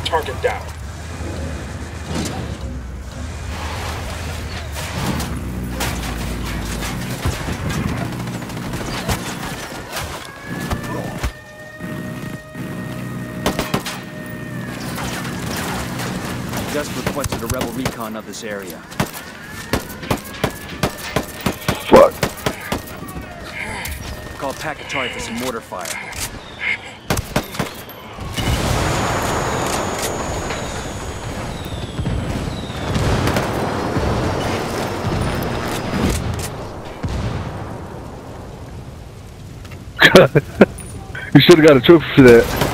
target down. Just requested a rebel recon of this area. Fuck. Call Antiaircraft for some mortar fire. You should have got a trophy for that.